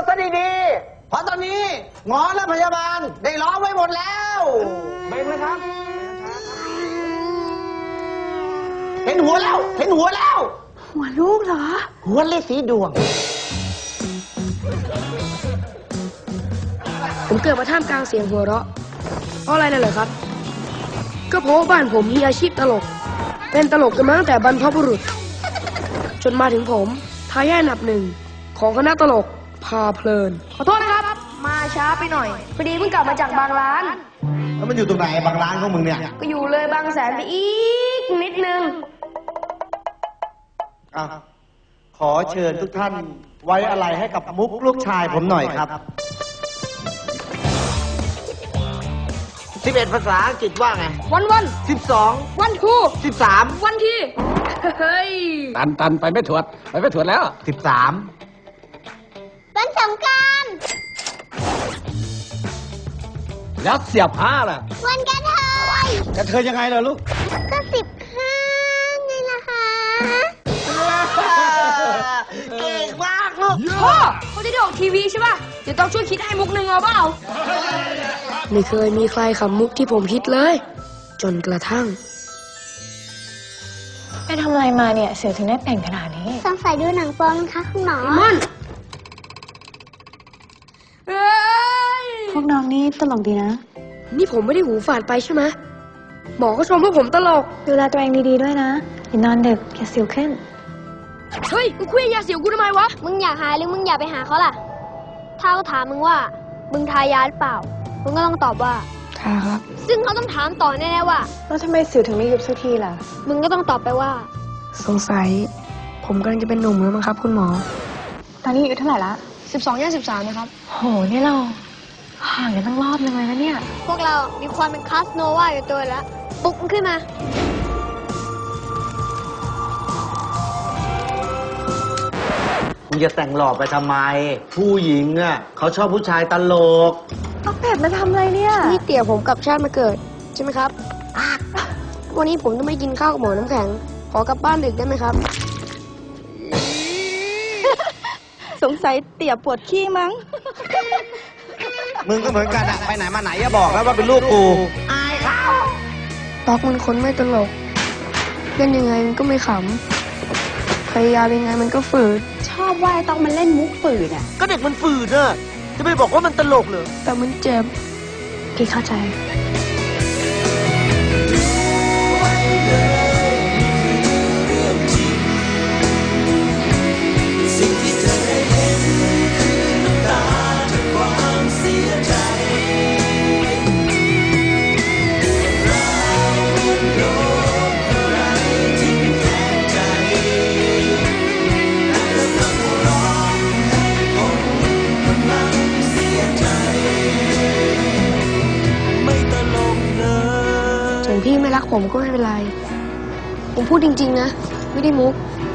ซะดีๆเพราะตอนนี้หมอและพยาบาลได้ล้อมไว้หมดแล้วเบ่งเลยครับเห็นหัวแล้วเห็นหัวแล้วหัวลูกเหรอหัวเลขสีดวงผมเกิดมาท่ามกลางเสียงหัวเราะเพราะอะไรนั่นเหรอครับก็เพราะบ้านผมมีอาชีพตลกเป็นตลกกันมาตั้งแต่บรรพบุรุษจนมาถึงผมทายาทอันดับหนึ่งของคณะตลกพาเพลินขอโทษนะครับมาช้าไปหน่อยพอดีเพิ่งกลับมาจากบางร้านแล้วมันอยู่ตรงไหนบางร้านของมึงเนี่ยก็อยู่เลยบางแสนไปอีกนิดนึงขอเชิญทุกท่านไว้อะไรให้กับมุกลูกชายผมหน่อยครับ11 ภาษาอังกฤษว่าไงวัน 12 วันทู 13 วันที่เฮ้ยตันไปไม่ถวดแล้ว 13 วันสงกรานต์แล้วเสียผ้าล่ะวันกระเทยยังไงล่ะลูกก็15ไงล่ะคะเก่งมากลูกพ่อเขาจะได้ออกทีวีใช่ป่ะเดี๋ยวต้องช่วยคิดให้มุกหนึ่งเอาเปล่าไม่เคยมีใครขำมุกที่ผมคิดเลยจนกระทั่งไปทำอะไรมาเนี่ยเสือถึงได้แต่งขนาดนี้สงสัยดูหนังโป๊นะคะคุณหมอมันพวกน้องนี่ตลกดีนะนี่ผมไม่ได้หูฝาดไปใช่ไหมหมอก็ชมว่าผมตลกดูแลตัวเองดีๆด้วยนะอย่านอนดึกอย่าสิวขึ้นเฮ้ยมึงคุยยาสิวกูทำไมวะมึงอยากหายหรือมึงอยากไปหาเขาล่ะถ้าเขาถามมึงว่ามึงทายาหรือเปล่ามึงก็ต้องตอบว่าทาครับซึ่งเขาต้องถามต่อแน่ๆว่าแล้วทำไมสิวถึงไม่ยุบสักทีล่ะมึงก็ต้องตอบไปว่าสงสัยผมกำลังจะเป็นหนุ่มแล้วมั้งครับคุณหมอตอนนี้อายุเท่าไหร่ละ 12 ย่าง 13นะครับโหนี่เราห่างกันตั้งรอบนึงเลยนะเนี่ยพวกเรามีความเป็นคาสโนวาอยู่ตัวแล้วปลุกมันขึ้นมามึงจะแต่งหล่อไปทำไมผู้หญิงอ่ะเขาชอบผู้ชายตลกเอาเป็ดมาทำอะไรเนี่ยนี่เตี่ยผมกับชาติมาเกิดใช่ไหมครับวันนี้ผมต้องไม่กินข้าวกับหมอน้ำแข็งขอกลับบ้านดึกได้ไหมครับสงสัยเตี่ยปวดขี้มั้งมึงก็เหมือนกันอะไปไหนมาไหนอย่าบอกแล้วว่าเป็นลูกกูอายเขาตอกมันคนไม่ตลกเล่นยังไงมันก็ไม่ขำพยายามยังไงมันก็ฝืดชอบว่าต้องมันเล่นมุกฝืดอ่ะก็เด็กมันฝืดอะจะไปบอกว่ามันตลกเหรอแต่มันเจ็บพี่เข้าใจพี่ไม่รักผมก็ไม่เป็นไรผมพูดจริงๆนะไม่ได้มุก